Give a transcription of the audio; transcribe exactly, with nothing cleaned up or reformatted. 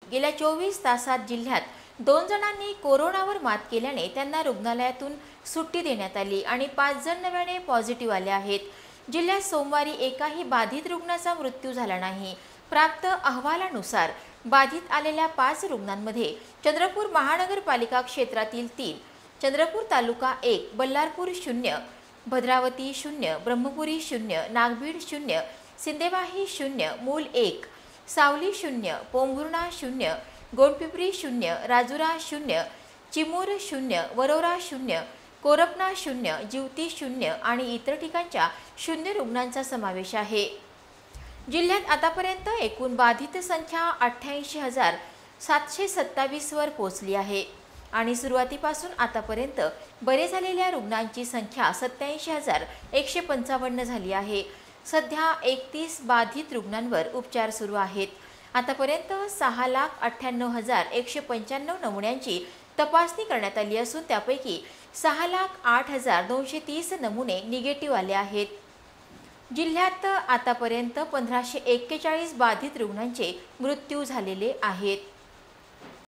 गेल्या चोवीस तासात जिल्ह्यात दोन जणांनी कोरोनावर मात केल्याने त्यांना रुग्णालयातून सुट्टी देण्यात आली आणि पाच जण नव्याने पॉझिटिव्ह आले आहेत। जिल्ह्यात सोमवारी एकाही बाधित रुग्णाचा मृत्यू झाला नाही। प्राप्त अहवालानुसार बाधित आलेल्या पाच रुग्णांमध्ये चंद्रपूर महानगरपालिका क्षेत्रातील तीन, चंद्रपूर तालुका एक, बल्लारपूर शून्य, भद्रावती शून्य, ब्रह्मपुरी शून्य, नागभीड शून्य, सिंदेवाही शून्य, मूल एक, सावली शून्य, पोंभुर्णा शून्य, गोंडपिंपरी शून्य, राजुरा शून्य, चिमूर शून्य, वरोरा शून्य, कोरपना शून्य, जिवती शून्य आणि इतर ठिकाणच्या शून्य रुग्णांचा समावेश आहे। जिल्ह्यात आतापर्यंत एकूण बाधित संख्या अठ्ठ्याऐंशी हजार सातशे सत्तावीस वर पोहोचली आहे आणि सुरुवातीपासून आतापर्यंत बरे झालेल्या रुग्णांची संख्या सत्याऐंशी हजार एकशे पंचावन्न झाली आहे। सध्या एकतीस बाधित रुग्णांवर उपचार सुरू आहेत। आतापर्यंत सहा लाख अठ्ठ्याण्णव हजार एकशे पंच्याण्णव नमुन्यांची तपासणी करण्यात आली असून त्यापैकी सहा लाख आठ हजार दोनशे तीस नमुने निगेटिव्ह आले आहेत। जिल्ह्यात आतापर्यंत पंधराशे एक्केचाळीस बाधित रुग्णांचे मृत्यू झालेले आहेत।